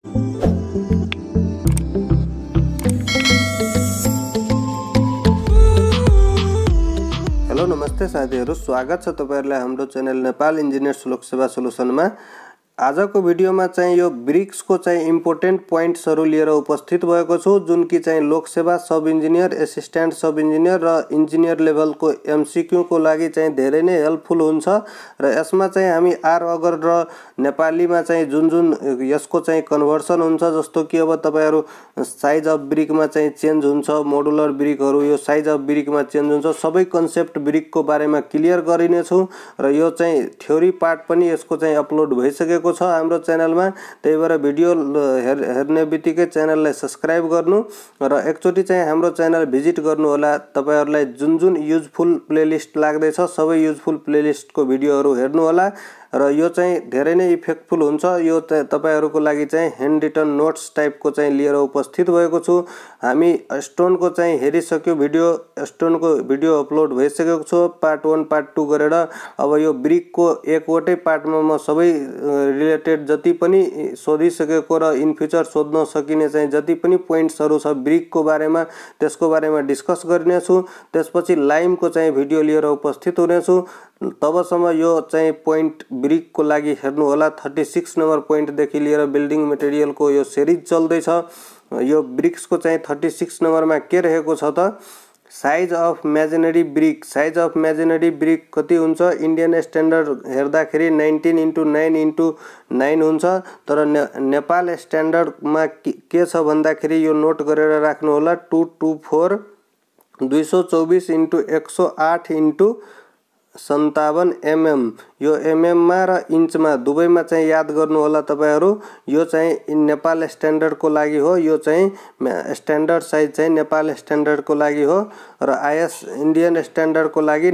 Hello नमस्ते साथीहरु, स्वागत छ तपाईहरुलाई हाम्रो च्यानल नेपाल इन्जिनियर्स लोकसेवा सोलुसनमा। आजको भिडियोमा चाहिँ यो ब्रिक्सको चाहिँ इम्पोर्टेन्ट पोइन्ट्सहरु लिएर उपस्थित भएको छु, जुन कि चाहिँ Loksewa sub engineer, assistant sub engineer र इन्जिनियर लेभलको एमसीक्यू को लागि चाहिँ धेरै नै हेल्पफुल हुन्छ र यसमा चाहिँ हामी R.Agor र नेपालीमा चाहिँ जुन यसको चाहिँ कन्भर्सन हुन्छ, जस्तो कि अब तपाईहरु साइज अफ ब्रिकमा चाहिँ चेन्ज हुन्छ, मोडुलर ब्रिकहरु यो साइज अफ ब्रिकमा चेन्ज हुन्छ, सबै कन्सेप्ट ब्रिकको बारेमा क्लियर गरिने छु र यो चाहिँ थ्योरी पार्ट पनि यसको चाहिँ अपलोड भइसकेको छ हाम्रो च्यानलमा। त्यही भएर भिडियो हेर्ने बित्तिकै च्यानललाई सब्स्क्राइब गर्नु र एकचोटी चाहिँ हाम्रो च्यानल भिजिट गर्नु होला। तपाईहरुलाई जुन युजफुल प्लेलिस्ट लाग्दैछ सबै युजफुल प्लेलिस्टको भिडियोहरु हेर्नु होला र यो चाहिँ धेरै नै इफेक्टफुल हुन्छ। यो तपाईहरुको लागि चाहिँ ह्यान्ड रिटन नोट्स टाइपको चाहिँ लिएर उपस्थित भएको छु। हामी स्टोनको चाहिँ हेरिसक्यो, स्टोनको भिडियो अपलोड भइसकेको छ पार्ट 1 पार्ट 2 गरेर। अब यो ब्रिकको एकवटै पार्टमा म सबै रिलेटेड जति पनि सोधिसकेको र इन फ्युचर सोध्न सकिने चाहिँ जति पनि पोइन्ट्सहरु छ ब्रिकको बारेमा त्यसको बारेमा डिस्कस गर्ने छु। त्यसपछि लाइमको चाहिँ भिडियो लिएर उपस्थित हुने छु। तबसम्म यो चाहिँ पोइन्ट ब्रिकको लागि हेर्नु होला। 36 नम्बर पोइन्ट देखि लिएर बिल्डिङ मटेरियलको यो सिरिज चल्दैछ। यो ब्रिक्सको चाहिँ 36 नम्बरमा के रहेको छ त, size of masonry brick. Size of masonry brick कति हुन्छ? इन्डियन स्ट्यान्डर्ड हेर्दाखेरि 19x9x9 हुन्छ, तर नेपाल स्ट्यान्डर्डमा के छ भन्दाखेरि यो नोट गरेर राख्नु होला। 224 224 × 108 × 57 यो मा र इन्चमा दुवैमा चाहिँ याद गर्नु होला तपाईहरु। यो चाहिँ नेपाल स्ट्यान्डर्डको लागि हो, यो चाहिँ स्ट्यान्डर्ड साइज चाहिँ नेपाल स्ट्यान्डर्डको लागि हो र आईएस इन्डियन स्ट्यान्डर्डको लागि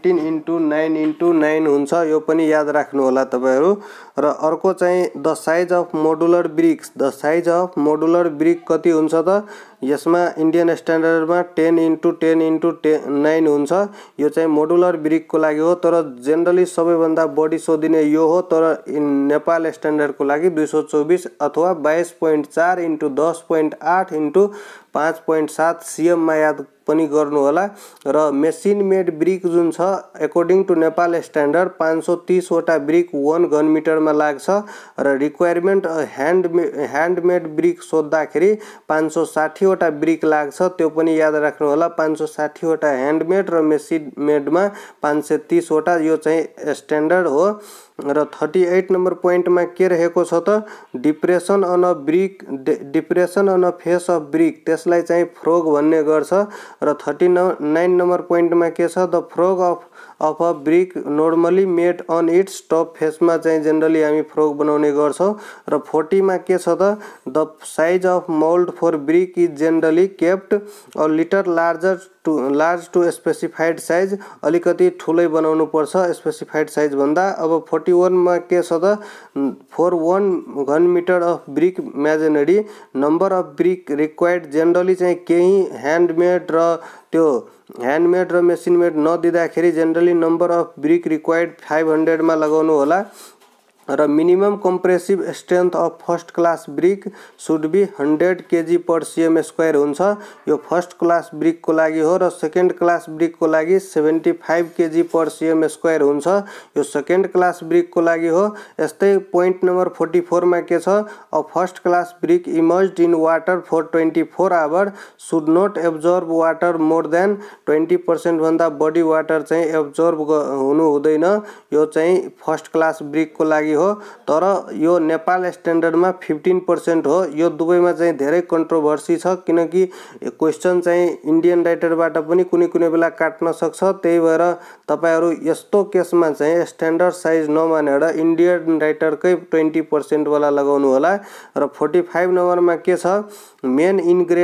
19x9x9 हुन्छ। यो पनि याद राख्नु होला तपाईहरु। र अर्को चाहिँ the size of modular bricks. The size of modular brick कति हुन्छ त? यसमा इन्डियन स्ट्यान्डर्डमा 10x10x9 हुन्छ। यो चाहिँ मोडुलर ब्रिकको लागि हो, तर जनरली सबैभन्दा बढी सोधिने यो हो। तर नेपाल स्ट्यान्डर्डको लागि 224 अथवा 22.4 × 10.8 × 5.7 cm मा याद पनि गर्नु होला। र मेसिन मेड ब्रिक जुन छ अकॉर्डिङ टु नेपाल स्ट्यान्डर्ड 530 वटा ब्रिक 1 घन मिटरमा लाग्छ र रिक्वायरमेन्ट ह्यान्ड मेड ब्रिक सोध्दाखेरि 560 वटा ब्रिक लाग्छ। त्यो पनि याद राख्नु होला। 560 वटा ह्यान्डमेड र मेसिन मेडमा 530 वटा यो चाहिँ स्ट्यान्डर्ड हो। र 38 नम्बर पोइन्टमा के रहेको छ त, depression on a brick, depression on a face of brick, त्यसलाई चाहिँ फ्रोग भन्ने गर्छ। र 39 नम्बर पोइन्टमा के छ, the frog of a brick normally made on its top फेसमा चाहिँ जनरली हामी फ्रोग बनाउने गर्छौं। र 40 मा के छ त, the size of mould for brick is generally kept a little large to specified size, अलिकति ठुलै बनाउनु पर्छ स्पेसिफाइड साइज भन्दा। अब 41 मा के छ त, फर 1 घन metre of brick masonry number of brick required, generally चाहिँ केही ह्यान्डमेड र त्यो ह्यान्डमेड र मेसिन मेड नदिँदाखेरि generally number of brick required 500 मा लगाउनु होला। र minimum compressive strength of first class brick should be 100 kg/cm² हुन्छ। यो फर्स्ट क्लास ब्रिकको लागि हो र सेकेन्ड क्लास ब्रिकको लागि 75 kg/cm² हुन्छ। यो सेकेन्ड क्लास ब्रिकको लागि हो। यस्तै पोइन्ट नम्बर 44 मा के छ, a first class brick immersed in water for 24 hour should not absorb water more than 20% भन्दा बढी वाटर चाहिँ एब्जर्ब हुनु हुँदैन। यो चाहिँ फर्स्ट क्लास ब्रिकको लागि हो। तर यो नेपाल स्ट्यान्डर्डमा 15% हो। यो दुवैमा चाहिँ धेरै कन्ट्रोभर्सी छ, किनकि क्वेशन चाहिँ इन्डियन राइटरबाट पनि कुनै बेला काट्न सक्छ। त्यही भएर तपाईहरु यस्तो केसमा चाहिँ स्ट्यान्डर्ड साइज नमानेर इन्डियन राइटरकै 20% वाला लगाउनु होला। र 45 नम्बरमा के छ, मेन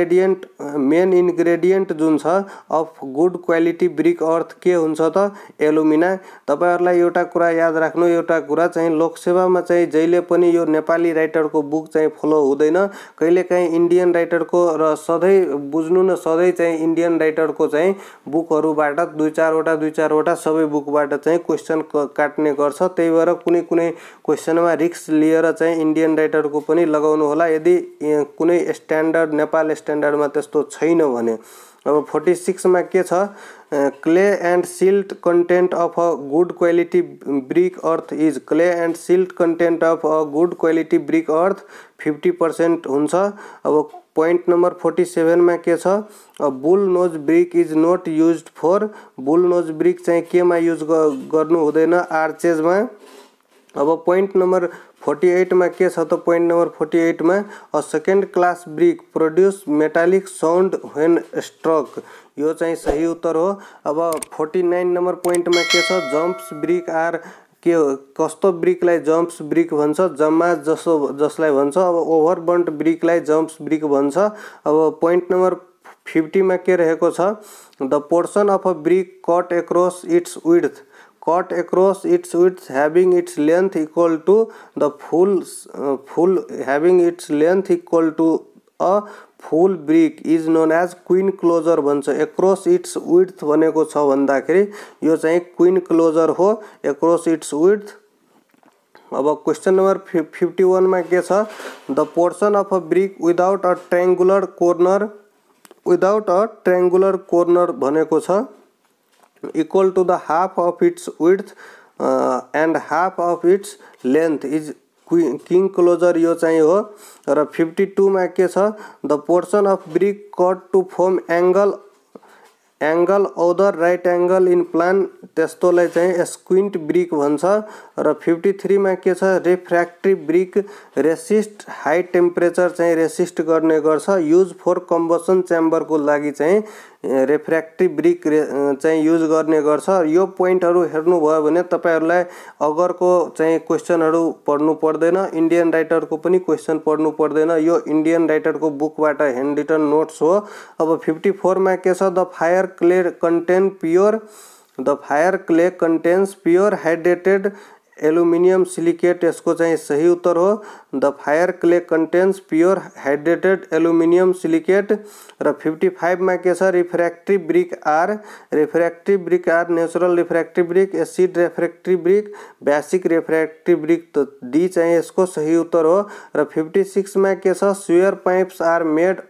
इन्ग्रेडिएन्ट जुन छ of good quality brick earth के हुन्छ त, एलुमिना। तपाईहरुलाई एउटा कुरा याद राख्नु, एउटा कुरा चाहिँ लोकसेवामा चाहिँ जहिले पनि यो नेपाली राइटरको बुक चाहिँ फलो हुँदैन। कहिलेकाहीँ इन्डियन राइटरको र सधैँ बुझ्नु न सधैँ चाहिँ इन्डियन राइटरको चाहिँ बुकहरुबाट दुई चारवटा सबै बुकबाट चाहिँ क्वेशन काट्ने गर्छ। त्यही भएर कुनै कुनै क्वेशनमा रिस्क लिएर चाहिँ इन्डियन राइटरको पनि लगाउनु होला यदि कुनै स्ट्यान्डर्ड नेपाल स्ट्यान्डर्डमा त्यस्तो छैन भने। अब 46 मा के छ, clay and silt content of a good quality brick earth is. Clay and silt content of a good quality brick earth 50% हुन्छ। अब पोइन्ट नम्बर 47 मा के छ, bull nose brick is not used for. Bull nose brick चाहिँ केमा use गर्नु हुँदैन, आर्चेजमा। अब पोइन्ट नम्बर 48 मा के छ त, पोइन्ट नम्बर 48 मा a second class brick produce metallic sound when struck. यो चाहिँ सही उत्तर हो। अब 49 नम्बर पोइन्टमा के छ, जम्प्स ब्रिक आर के कस्तो ब्रिकलाई जम्प्स ब्रिक भन्छ, जम्मा जसलाई भन्छ। अब ओभरबर्न्ट ब्रिकलाई जम्प्स ब्रिक भन्छ। अब पोइन्ट नम्बर 50 मा के रहेको छ, the portion of a brick cut across its width. Cut across its width having its length equal to the full having its length equal to a full brick is known as queen closure भन्छ। across its width भनेको छ भन्दाखेरि यो चाहिँ queen closure हो, across its width। अब question number 51 मा के छ, the portion of a brick without a triangular corner भनेको छ equal to the half of its width and half of its length is king closure। यो चाहिँ हो। र 52 मा के छ, the portion of brick cut to form angle other right angle in plan त्यस्तोलाई चाहिँ स्क्विन्ट ब्रिक भन्छ। र 53 मा के छ, refractive brick resist high temperature चाहिँ रेसिस्ट गर्ने गर्छ। युज फर कम्बसन च्याम्बरको लागि चाहिँ रिफ्र्याक्टिभ ब्रिक चाहिँ युज गर्ने गर्छ। यो पोइन्टहरु हेर्नुभयो भने तपाईहरुलाई अगरको चाहिँ क्वेशनहरु पढ्नु पर्दैन, इन्डियन राइटरको पनि क्वेशन पढ्नु पर्दैन। यो इन्डियन राइटरको बुकबाट ह्यान्ड रिटन नोट्स हो। अब 54 मा के छ, the fire clay contains pure hydrated aluminium silicate यसको चाहिँ सही उत्तर हो। The fire clay contains pure hydrated aluminium silicate. र 55 मा के छ, refractive brick are natural refractive brick, acid refractive brick, basic refractive brick. त डी चाहिँ यसको सही उत्तर हो। र 56 मा के छ, sewer pipes are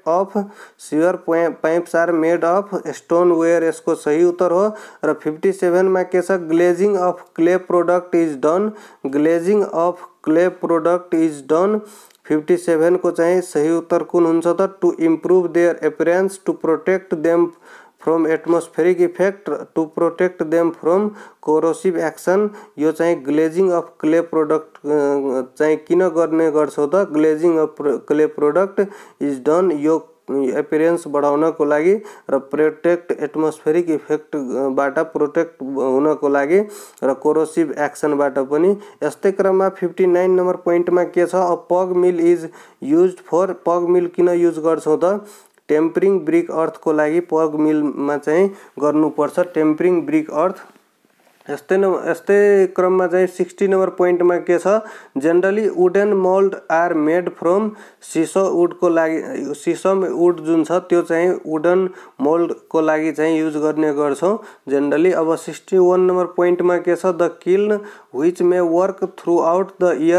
made of stoneware यसको सही उत्तर हो। र 57 मा के छ, glazing of clay product is done 57 को चाहिँ सही उत्तर कुन हुन्छ त, to improve their appearance, to protect them from atmospheric effect, to protect them from corrosive action. यो चाहिँ ग्लेजिङ अफ क्ले प्रोडक्ट चाहिँ किन गर्ने गर्छौ त, glazing of clay product is done यो एपियरेन्स बढाउनको लागि र प्रोटेक्ट एटमोस्फेरिक इफेक्ट बाट प्रोटेक्ट हुनको लागि र कोरोसिभ एक्सन बाट पनि। यस्तै क्रममा 59 नम्बर पोइन्टमा के छ, अ पग मिल इज युज्ड फर। पग मिल किन युज गर्छौ त, टेम्परिङ ब्रिक अर्थको लागि पग मिलमा चाहिँ गर्नुपर्छ टेम्परिङ ब्रिक अर्थ। यस्तै क्रममा चाहिँ 60 नम्बर पोइन्टमा के छ, generally wooden mould are made from सिसो वुडको लागि सिसम वुड जुन छ त्यो चाहिँ वुडन मोल्डको लागि चाहिँ युज गर्ने गर्छौं जनरली। अब 61 नम्बर पोइन्टमा के छ, the kiln which may work throughout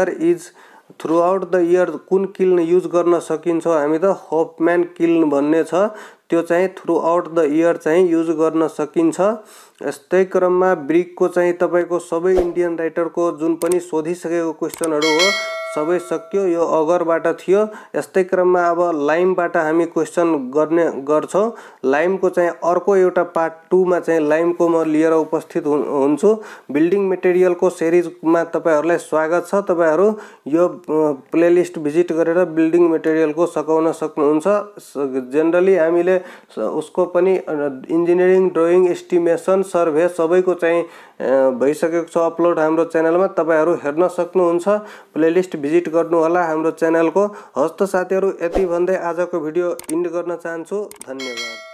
the year कुन किल्न युज गर्न सकिन्छ हामी त, होपम्यान किल्न भन्ने छ त्यो चाहिँ थ्रु आउट द इयर चाहिँ युज गर्न सकिन्छ। यस्तै क्रममा ब्रिकको चाहिँ तपाईको सबै इन्डियन राइटरको जुन पनि सोधिसकेको क्वेशनहरु हो सबै सक्यो, यो अगरबाट थियो। यस्तै क्रममा अब लाइमबाट हामी क्वेशन गर्ने गर्छौं। लाइमको चाहिँ अर्को एउटा पार्ट 2 मा चाहिँ लाइमको म लिएर उपस्थित हुन्छु। बिल्डिङ मटेरियलको सिरिजमा तपाईहरुलाई स्वागत छ। तपाईहरु यो प्लेलिस्ट भिजिट गरेर बिल्डिङ मटेरियलको सकाउन सक्नुहुन्छ। जनरली हामीले उसको पनि इन्जिनियरिङ ड्राइङ एस्टिमेसन सर्भे सबैको चाहिँ भइसकेको छ अपलोड हाम्रो च्यानलमा, तपाईहरु हेर्न सक्नुहुन्छ। प्लेलिस्ट भिजिट गर्नु होला हाम्रो च्यानलको। हस्त साथीहरु, यति भन्दै आजको भिडियो इन्ड गर्न चाहन्छु। धन्यवाद।